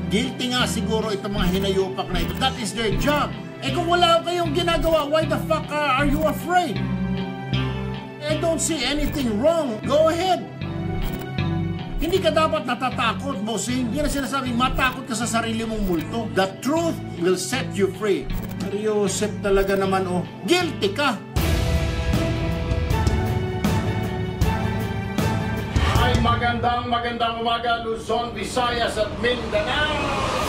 Guilty nga siguro itong mga hinayupak na ito. That is their job. Eh kung wala kayong ginagawa, why the fuck are you afraid? I don't see anything wrong. Go ahead. Hindi ka dapat natatakot, bossing. Hindi na sinasabing matakot ka sa sarili mong multo. The truth will set you free. Pero Joseph talaga naman, oh, guilty ka. Ay, magandang umaga, Luzon, Visayas at Mindanao.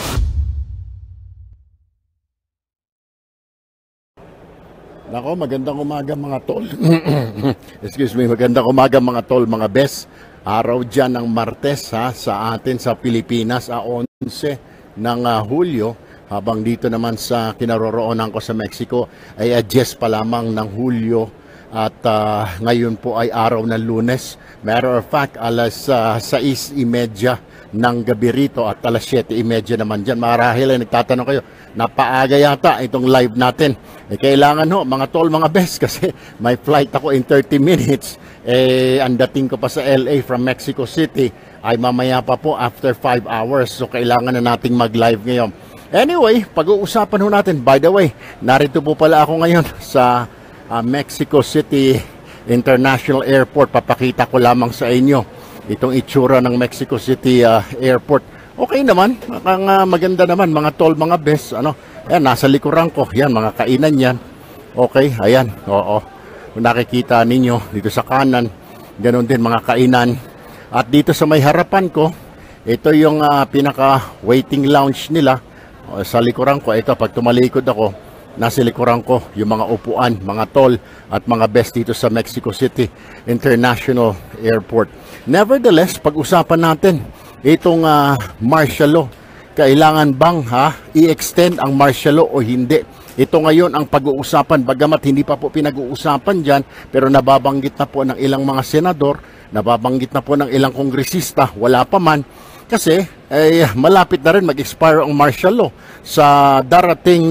Nako, magandang umaga mga tol. Excuse me, magandang umaga mga tol, mga best. Araw dyan ng Martes ha, sa atin sa Pilipinas, 11 ng Hulyo. Habang dito naman sa kinaroroonan ko sa Mexico ay 10 pa lamang ng Hulyo. At ngayon po ay araw ng Lunes. Matter of fact, alas 6:30 ng gabi rito at alas 7:30 naman dyan. Marahil ay nagtatanong kayo, napaaga yata itong live natin. Eh, kailangan ho, mga tol, mga best, kasi may flight ako in 30 minutes. Eh, ang dating ko pa sa LA from Mexico City ay mamaya pa po after 5 hours. So, kailangan na nating mag-live ngayon. Anyway, pag-uusapan ho natin. By the way, narito po pala ako ngayon sa Mexico City International Airport. Papakita ko lamang sa inyo itong itsura ng Mexico City Airport. Okay naman, maganda naman mga tol, mga best. Ayan, nasa likuran ko. Yan, mga kainan yan. Okay, ayan, oo. Kung nakikita ninyo dito sa kanan, ganoon din mga kainan. At dito sa may harapan ko, ito yung pinaka-waiting lounge nila. Sa likuran ko, ito, pag tumalikod ako, nasa likuran ko yung mga upuan, mga tol at mga best dito sa Mexico City International Airport. Nevertheless, pag-usapan natin itong martial law. Kailangan bang i-extend ang martial law o hindi? Ito ngayon ang pag-uusapan, bagamat hindi pa po pinag-uusapan dyan, pero nababanggit na po ng ilang mga senador, nababanggit na po ng ilang kongresista, wala pa man. Kasi malapit na rin mag-expire ang martial law sa darating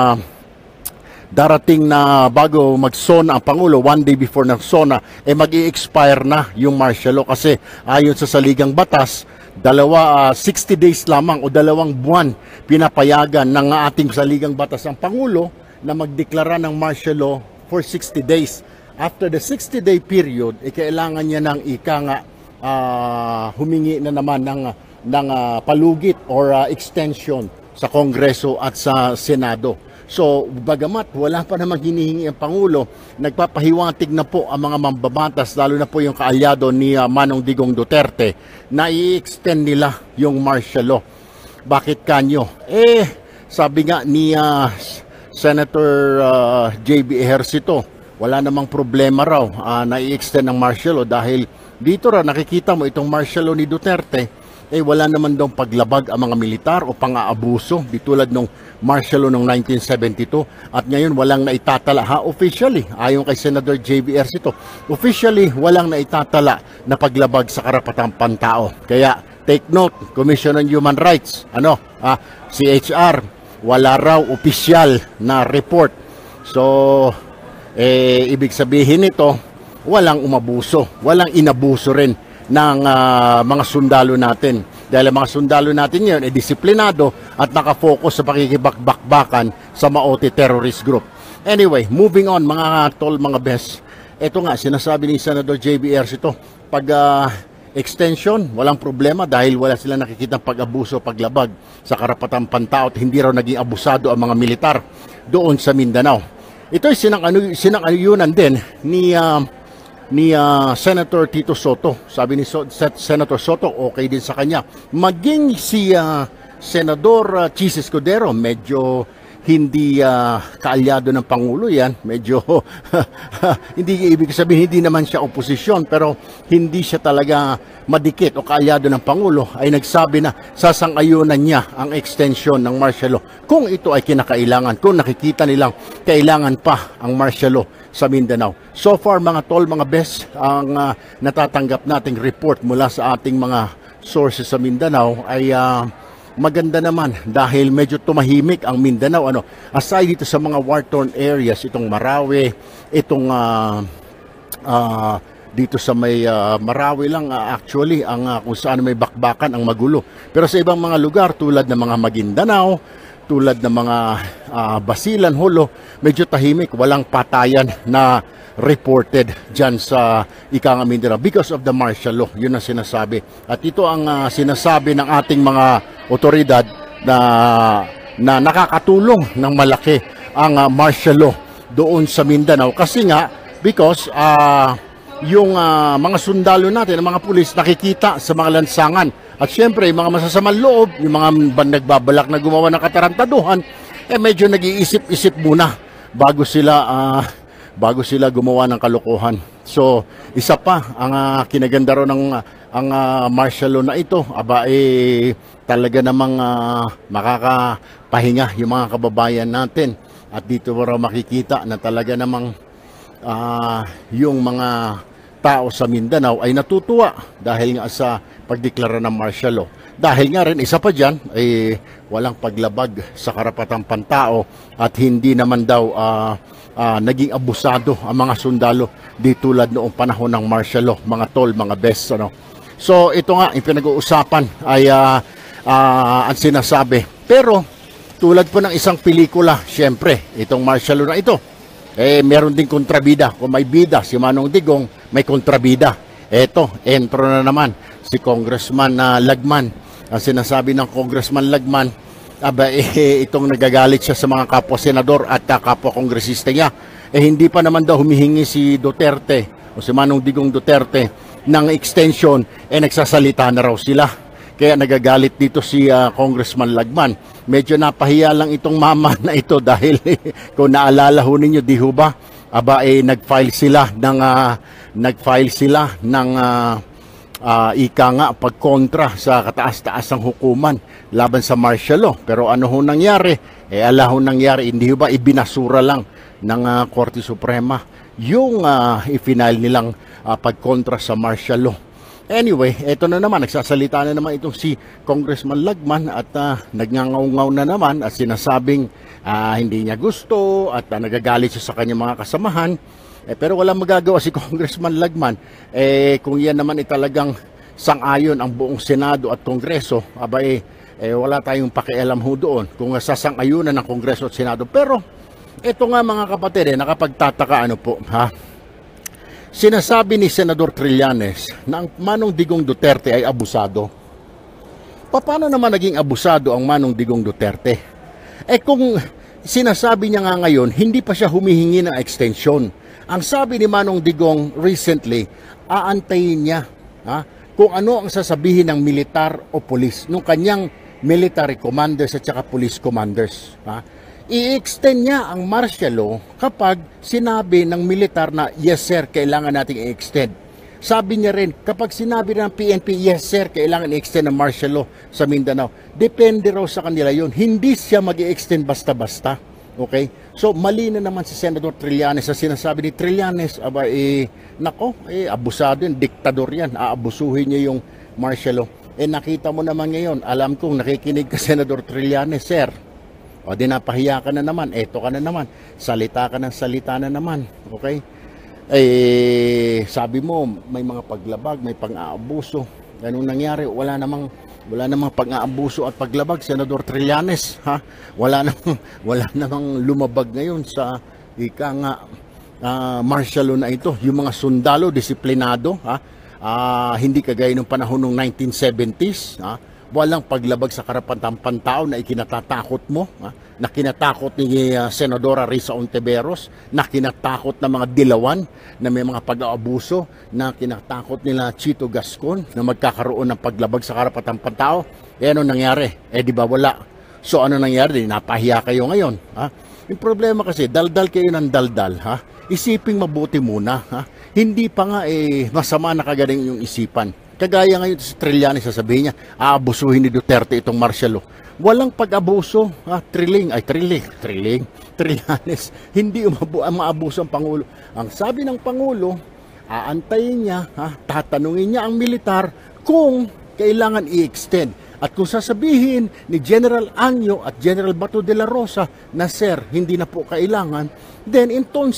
na bago mag-SONA ang Pangulo, one day before ng SONA, mag-i-expire na yung martial law. Kasi ayon sa saligang batas, 60 days lamang o 2 buwan pinapayagan ng ating saligang batas ang Pangulo na magdeklara ng martial law for 60 days. After the 60-day period, kailangan niya ng humingi na naman ng palugit or extension sa Kongreso at sa Senado. So, bagamat wala pa namang hinihingi ang Pangulo, nagpapahiwatig na po ang mga mambabatas, lalo na po yung kaalyado ni Manong Digong Duterte, na i-extend nila yung martial law. Bakit kanyo? Sabi nga ni Senator JB Ejercito, wala namang problema raw na i-extend ang martial law dahil dito raw nakikita mo itong martial law ni Duterte, wala naman daw paglabag ang mga militar o pang-aabuso bitulad nung martial law noong 1972 at ngayon walang naitatala officially ayon kay Senator JB Ejercito, officially walang naitatala na paglabag sa karapatang pantao. Kaya take note, Commission on Human Rights, CHR, wala raw opisyal na report. So ibig sabihin nito, walang umabuso, walang inabuso rin ng mga sundalo natin. Dahil ang mga sundalo natin ngayon disiplinado at nakafocus sa pakikibakbakan sa Maote terrorist group. Anyway, moving on mga tol, mga best. Ito nga, sinasabi ni Senator JB Ejercito, pag extension, walang problema dahil wala sila nakikitang pag-abuso, paglabag sa karapatang pantao at hindi raw naging abusado ang mga militar doon sa Mindanao. Ito ay sinang-ayunan din ni Senator Tito Soto. Sabi ni Senator Soto, okay din sa kanya. Maging si Senador Chis Escudero, medyo hindi kaalyado ng Pangulo yan. Medyo, hindi ibig sabihin, hindi naman siya oposisyon, pero hindi siya talaga madikit o kaalyado ng Pangulo, ay nagsabi na sasang-ayunan niya ang extension ng martial law kung ito ay kinakailangan, kung nakikita nilang kailangan pa ang martial law sa Mindanao. So far mga tol, mga best, ang natatanggap nating report mula sa ating mga sources sa Mindanao ay maganda naman dahil medyo tumahimik ang Mindanao. Aside dito sa mga war-torn areas, itong Marawi, itong dito sa may Marawi lang actually ang kung saan may bakbakan ang magulo. Pero sa ibang mga lugar tulad ng mga Maguindanao, tulad ng mga Basilan, Holo, medyo tahimik, walang patayan na reported dyan sa Mindanao because of the martial law. Yun ang sinasabi. At ito ang sinasabi ng ating mga otoridad na nakakatulong ng malaki ang martial law doon sa Mindanao. Kasi nga, because yung mga sundalo natin, ang mga pulis, nakikita sa mga lansangan. At syempre, yung mga masasamang loob, yung mga nagbabalak na gumawa ng katarantaduhan, medyo nag-iisip-isip muna bago sila gumawa ng kalokohan. So, isa pa, ang kinaganda ro ng martial law na ito, talaga namang makakapahinga yung mga kababayan natin. At dito raw makikita na talaga namang yung mga tao sa Mindanao ay natutuwa dahil nga sa pagdeklara ng martial law. Dahil nga rin, isa pa dyan, ay walang paglabag sa karapatang pantao at hindi naman daw naging abusado ang mga sundalo di tulad noong panahon ng martial law, mga tol, mga best. So ito nga, yung pinag-uusapan ay ang sinasabi. Pero tulad po ng isang pelikula, syempre, itong martial law na ito, meron din kontrabida. Kung may bida si Manong Digong, may kontrabida. Entro na naman si Congressman Lagman. Ang sinasabi ng Congressman Lagman, itong nagagalit siya sa mga kapwa-senador at kapwa-kongresista niya. Hindi pa naman daw humihingi si Duterte o si Manong Digong Duterte ng extension, nagsasalita na raw sila. Kaya nagagalit dito si Congressman Lagman. Medyo napahiya lang itong mama na ito dahil kung naalala ho ninyo, di ho ba? Nag-file sila ng ika nga pagkontra sa kataas-taasang hukuman laban sa martial law. Pero ano ho nangyari? Hindi ho ba ibinasura lang ng Korte Suprema yung i-final nilang pagkontra sa martial law. Anyway, eto na naman, nagsasalita na naman itong si Congressman Lagman at nagngangaw-ngaw na naman at sinasabing hindi niya gusto at nagagalit siya sa kanyang mga kasamahan. Pero walang magagawa si Congressman Lagman. Kung yan naman talagang sang-ayon ang buong Senado at Kongreso, wala tayong pakialam ho doon kung sasang-ayunan ng Kongreso at Senado. Pero ito nga mga kapatid, nakapagtataka po, sinasabi ni Senador Trillanes na ang Manong Digong Duterte ay abusado. Paano naman naging abusado ang Manong Digong Duterte? Kung sinasabi niya nga ngayon, hindi pa siya humihingi ng extension. Ang sabi ni Manong Digong recently, aantayin niya kung ano ang sasabihin ng militar o polis, nung kanyang military commanders at saka police commanders. I-extend niya ang martial law kapag sinabi ng militar na, yes sir, kailangan nating i-extend. Sabi niya rin, kapag sinabi ng PNP, yes sir, kailangan i-extend ang martial law sa Mindanao. Depende raw sa kanila yun. Hindi siya mag-i-extend basta-basta. Okay? So, mali na naman si Senator Trillanes sa sinasabi ni Trillanes, abusado yan, diktador yan, aabusuhin niya yung martial law. Nakita mo naman ngayon, alam kong nakikinig ka Senator Trillanes, sir. O di napahiya ka na naman, eto ka na naman, salita ka ng salita na naman, okay? Sabi mo, may mga paglabag, may pang-aabuso. Ganun nangyari, wala namang pang-aabuso at paglabag, Senador Trillanes, Wala namang lumabag ngayon sa martial law na ito. Yung mga sundalo, disiplinado, hindi kagaya nung panahon ng 1970s, walang paglabag sa karapatang pantao na ikinatatakot mo, na kinatakot ni Senadora Risa Ontiveros, na kinatakot ng mga dilawan na may mga pag-aabuso, na kinatakot nila Chito Gascon na magkakaroon ng paglabag sa karapatang pantao. Ano nangyari? Di ba wala? So ano nangyari? Napahiya kayo ngayon. Yung problema kasi, daldal kayo ng daldal. Isiping mabuti muna. Hindi pa nga masama na kagaling yung isipan. Kagaya ngayon si Trillanes, sasabihin niya, aabusuhin ni Duterte itong martial law. Walang pag-abuso, Trillanes, hindi maabuso ang Pangulo. Ang sabi ng Pangulo, aantayin niya, tatanungin niya ang militar kung kailangan i-extend. At kung sasabihin ni General Anyo at General Bato de la Rosa na, sir, hindi na po kailangan, then entonces,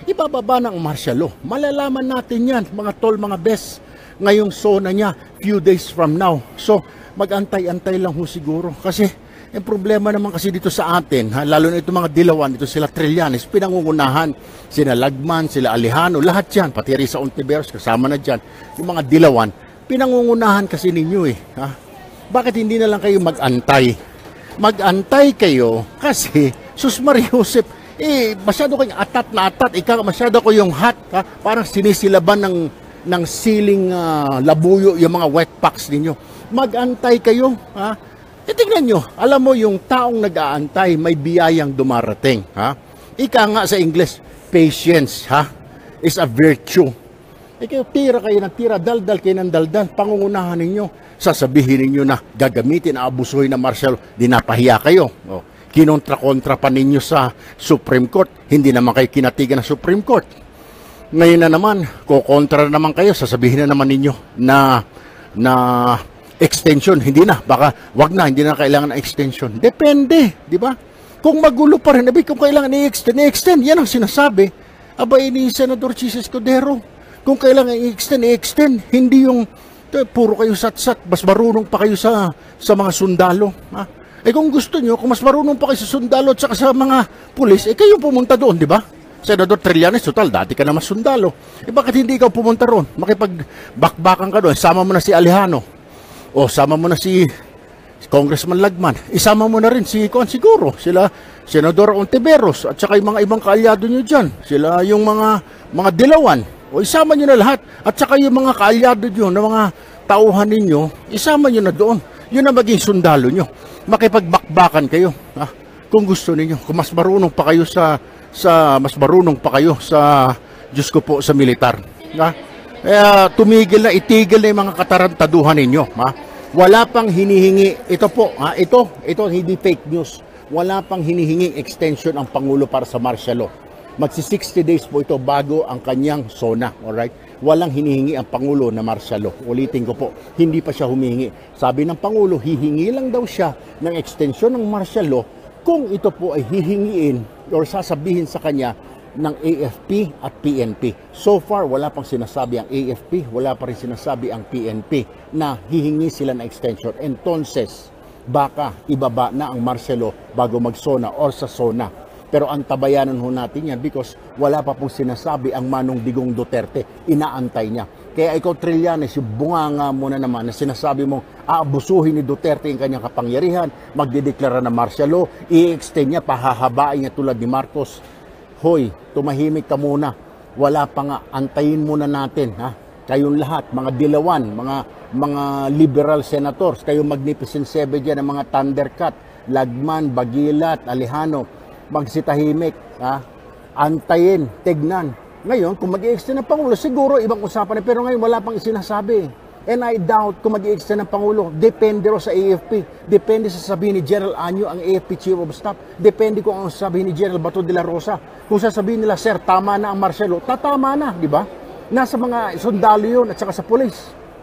ibababa ng martial law. Malalaman natin yan, mga tol, mga bes, ngayong SONA niya, few days from now. So, mag-antay-antay lang ho siguro. Kasi, yung problema naman kasi dito sa atin, lalo na itong mga dilawan, ito sila Trillanes, pinangungunahan, sila Lagman, sila Alejano, lahat yan, pati Risa Ontiveros, kasama na dyan, yung mga dilawan, pinangungunahan kasi ninyo eh. Bakit hindi na lang kayo mag-antay? Mag-antay kayo kasi, Sus Maria Josep, masyado kayong atat na atat, masyado ko yung hot, parang sinisilaban ng siling labuyo yung mga wet packs ninyo. Mag-antay kayo, tingnan nyo, alam mo yung taong nag-aantay, may biyayang dumarating, Ika nga sa English, patience, is a virtue. Kayo, tira kayo ng tira, daldal kayo ng daldal, pangungunahan ninyo, sasabihin ninyo na gagamitin, aabusuhin na martial, dinapahiya kayo. Kinontra-kontra pa ninyo sa Supreme Court, hindi naman kayo kinatigan ng Supreme Court. Ngayon na naman, kukontra naman kayo, sasabihin na naman ninyo na extension, hindi na, baka wag na, hindi na kailangan ng extension. Depende, di ba? Kung magulo pa rin, kung kailangan i-extend, yan ang sinasabi. Abay ni Senador Chis Escudero, kung kailangan i-extend, hindi yung puro kayo sat-sat, mas marunong pa kayo sa mga sundalo. Kung gusto nyo, kung mas marunong pa kayo sa sundalo at saka sa mga pulis, kayo pumunta doon, di ba? Senador Trillanes, total, dati ka naman sundalo. Bakit hindi ikaw pumunta roon? Makipag-bakbakan ka doon, sama mo na si Alejano. O sama mo na si Congressman Lagman. Isama mo na rin si siguro, sila Senador Ontiveros at saka yung mga ibang kaalyado nyo dyan. Sila yung mga dilawan. O isama nyo na lahat. At saka yung mga kaalyado nyo, na mga tauhan ninyo, isama nyo na doon. Yun na maging sundalo nyo. Makipagbakbakan kayo. Kung gusto ninyo. Kung mas marunong pa kayo sa Diyos ko po, sa militar. Tumigil na, itigil na yung mga katarantaduhan ninyo. Wala pang hinihingi, ito po, ito hindi fake news. Wala pang hinihinging extension ang Pangulo para sa martial law. Magsi 60 days po ito bago ang kanyang SONA, alright? Walang hinihingi ang Pangulo na martial law. Ulitin ko po, hindi pa siya humihingi. Sabi ng Pangulo, hihingi lang daw siya ng extension ng martial law kung ito po ay hihingiin or sasabihin sa kanya ng AFP at PNP. So far, wala pang sinasabi ang AFP, wala pa rin sinasabi ang PNP na hihingi sila ng extension. Entonces, baka ibaba na ang martial law bago mag-SONA or sa SONA. Pero antabayanan ho natin yan because wala pa pong sinasabi ang Manong Digong Duterte. Inaantay niya. Kaya ikaw, Trillanes, yung bunganga mo na naman na sinasabi mong aabusuhin ni Duterte ang kanyang kapangyarihan, magdideklara ng martial law, i-extend niya, pahahabain niya tulad ni Marcos. Hoy, tumahimik ka muna. Wala pa nga, antayin muna natin. Kayong lahat, mga dilawan, mga liberal senators, kayong Magnificent Seven dyan, ng mga Thundercat, Lagman, Bagilat, Alejano, magsitahimik, antayin, tignan. Ngayon, kung mag-i-extend ng Pangulo, siguro ibang usapan na, pero ngayon wala pang isinasabi. And I doubt kung mag-i-extend ng Pangulo, depende ro sa AFP, depende sa sabihin ni General Anyo, ang AFP Chief of Staff, depende kung ang sabihin ni General Bato de la Rosa. Kung sasabihin nila, sir, tama na ang martial law, tatama na, di ba? Nasa mga sundalo yun at saka sa polis.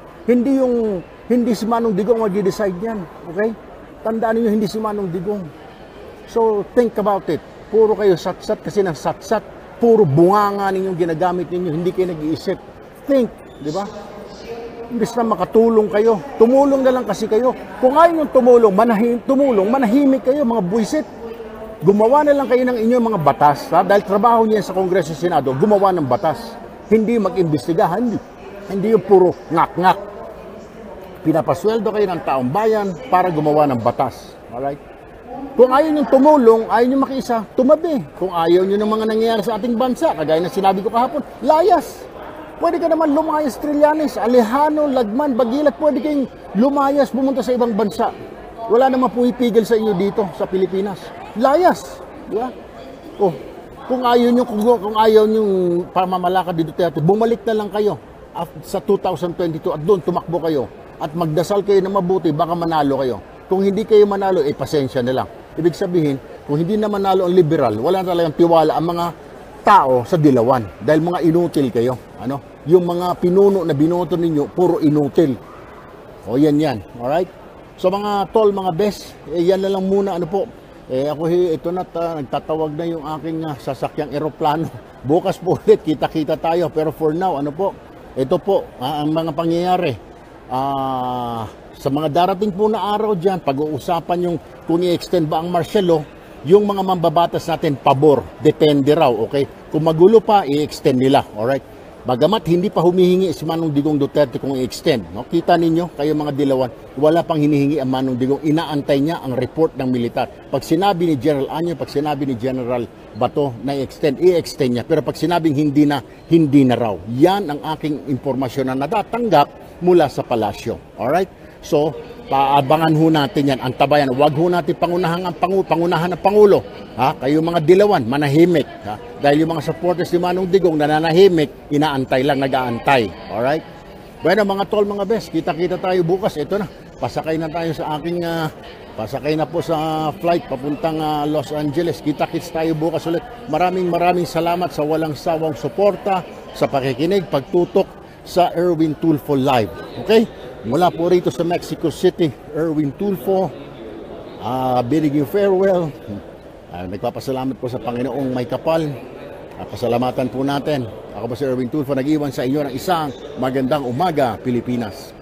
Hindi si Manong Digong mag-decide yan, okay? Tandaan niyo, hindi si Manong Digong. So, think about it. Puro kayo sat-sat kasi ng sat-sat. Puro bunganga ninyong ginagamit ninyo. Hindi kayo nag-iisip. Think, di ba? Imbes na makatulong kayo. Tumulong na lang kasi kayo. Kung ayaw yung manahimik kayo, mga buisit. Gumawa na lang kayo ng inyong mga batas. Dahil trabaho niya sa Kongreso at Senado, gumawa ng batas. Hindi mag-imbestiga. Hindi yung puro ngak-ngak. Pinapasweldo kayo ng taong bayan para gumawa ng batas. Alright? Kung ayaw nyo tumulong, ayaw nyo makiisa, tumabi. Kung ayaw nyo ng mga nangyayari sa ating bansa, kagaya na sinabi ko kahapon, layas. Pwede ka naman lumayas, Trillanes, Alejano, Lagman, Bagilat, pwede kayong lumayas, pumunta sa ibang bansa. Wala namang pumipigil sa inyo dito, sa Pilipinas. Layas. Di ba? Kung ayaw nyo pamamalakad dito, bumalik na lang kayo sa 2022 at doon tumakbo kayo. At magdasal kayo na mabuti, baka manalo kayo. Kung hindi kayo manalo, pasensya na lang. Ibig sabihin, kung hindi na manalo ang liberal, wala na talagang tiwala ang mga tao sa dilawan. Dahil mga inutil kayo. Yung mga pinuno na binoto ninyo, puro inutil. O yan. Alright? So mga tol, mga best, yan na lang muna. Ako ito na, nagtatawag na yung aking sasakyang eroplano. Bukas po ulit, kita-kita tayo. Pero for now, ano po, ito po, ang mga pangyayari. Sa mga darating po na araw dyan, pag-uusapan yung kung i-extend ba ang martial law, yung mga mambabatas natin, pabor, depende raw, okay? Kung magulo pa, i-extend nila, alright? Bagamat hindi pa humihingi si Manong Digong Duterte kung i-extend. No? Kita ninyo, kayo mga dilawan, wala pang hinihingi ang Manong Digong. Inaantay niya ang report ng militar. Pag sinabi ni General Anyo, pag sinabi ni General Bato na i-extend, i-extend niya. Pero pag sinabing hindi na raw. Yan ang aking impormasyon na natatanggap mula sa palasyo. Alright? So, paabangan ho natin yan, ang tabayan. Huwag ho natin pangunahan ng Pangulo. Ha? Kayo mga dilawan, manahimik. Ha? Dahil yung mga supporters ni Manong Digong nananahimik, inaantay lang, nag-aantay. Alright? Bueno, mga tol, mga best, kita-kita tayo bukas. Ito na, pasakay na tayo sa aking, pasakay na po sa flight papuntang Los Angeles. Kita-kits tayo bukas ulit. Maraming salamat sa walang sawang suporta, sa pakikinig, pagtutok sa Erwin Tulfo Live. Okay? Mula po rito sa Mexico City, Erwin Tulfo, bidding you farewell. Nagpapasalamat po sa Panginoong may kapal. Pasalamatan po natin. Ako po si Erwin Tulfo, nag-iwan sa inyo ng isang magandang umaga, Pilipinas.